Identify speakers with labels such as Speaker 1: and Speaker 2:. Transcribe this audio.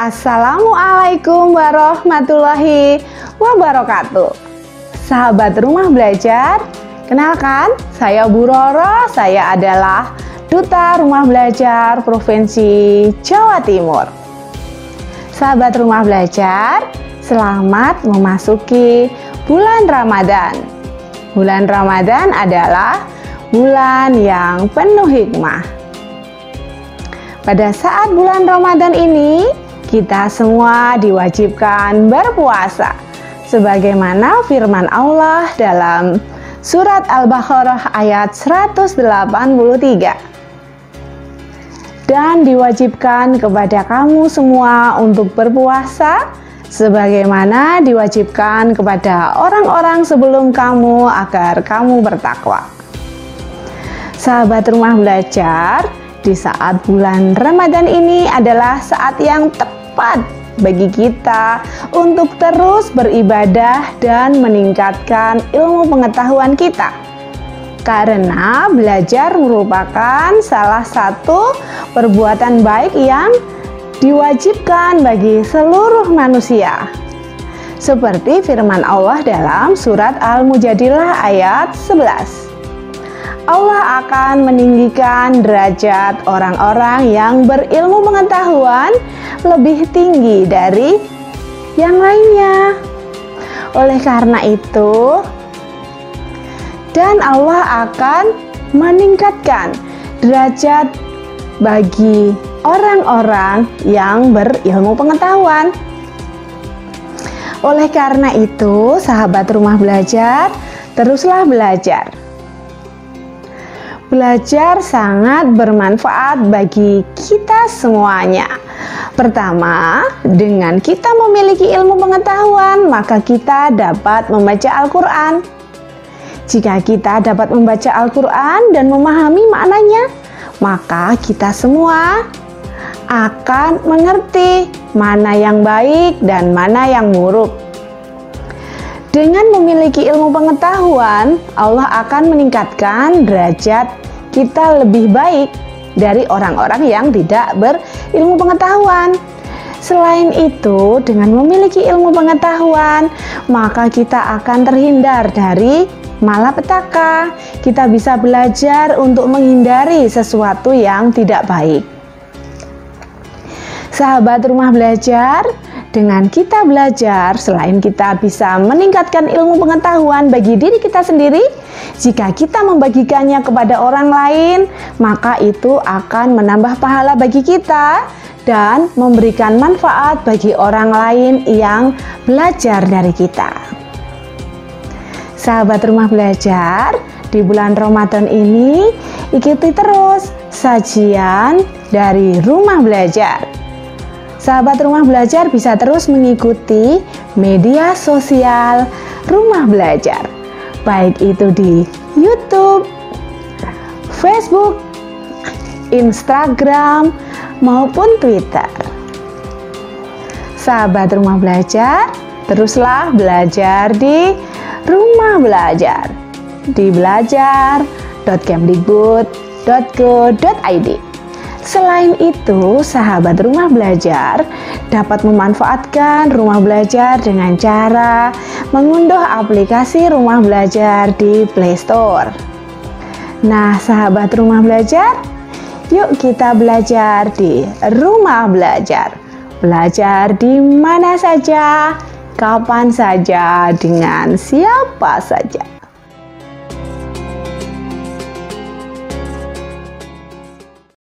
Speaker 1: Assalamualaikum warahmatullahi wabarakatuh. Sahabat Rumah Belajar, kenalkan saya Bu Roro. Saya adalah Duta Rumah Belajar Provinsi Jawa Timur. Sahabat Rumah Belajar, selamat memasuki bulan Ramadan. Bulan Ramadan adalah bulan yang penuh hikmah. Pada saat bulan Ramadan ini, kita semua diwajibkan berpuasa, sebagaimana firman Allah dalam surat Al-Baqarah ayat 183. Dan diwajibkan kepada kamu semua untuk berpuasa, sebagaimana diwajibkan kepada orang-orang sebelum kamu agar kamu bertakwa. Sahabat Rumah Belajar, di saat bulan Ramadan ini adalah saat yang tepat bagi kita untuk terus beribadah dan meningkatkan ilmu pengetahuan kita. Karena belajar merupakan salah satu perbuatan baik yang diwajibkan bagi seluruh manusia. Seperti firman Allah dalam surat Al-Mujadilah ayat 11. Allah akan meninggikan derajat orang-orang yang berilmu pengetahuan lebih tinggi dari yang lainnya. Oleh karena itu, dan Allah akan meningkatkan derajat bagi orang-orang yang berilmu pengetahuan. Oleh karena itu, sahabat Rumah Belajar, teruslah belajar. Belajar sangat bermanfaat bagi kita semuanya. Pertama, dengan kita memiliki ilmu pengetahuan, maka kita dapat membaca Al-Quran. Jika kita dapat membaca Al-Quran dan memahami maknanya, maka kita semua akan mengerti mana yang baik dan mana yang buruk. Dengan memiliki ilmu pengetahuan, Allah akan meningkatkan derajat kita lebih baik dari orang-orang yang tidak berilmu pengetahuan. Selain itu, dengan memiliki ilmu pengetahuan, maka kita akan terhindar dari malapetaka. Kita bisa belajar untuk menghindari sesuatu yang tidak baik. Sahabat Rumah Belajar, dengan kita belajar, selain kita bisa meningkatkan ilmu pengetahuan bagi diri kita sendiri, jika kita membagikannya kepada orang lain, maka itu akan menambah pahala bagi kita dan memberikan manfaat bagi orang lain yang belajar dari kita. Sahabat Rumah Belajar, di bulan Ramadan ini ikuti terus sajian dari Rumah Belajar. Sahabat Rumah Belajar bisa terus mengikuti media sosial Rumah Belajar, baik itu di YouTube, Facebook, Instagram, maupun Twitter. Sahabat Rumah Belajar, teruslah belajar di Rumah Belajar di belajar.kemdikbud.go.id. Selain itu, sahabat Rumah Belajar dapat memanfaatkan Rumah Belajar dengan cara mengunduh aplikasi Rumah Belajar di Play Store. Nah, sahabat Rumah Belajar, yuk kita belajar di Rumah Belajar. Belajar di mana saja, kapan saja, dengan siapa saja.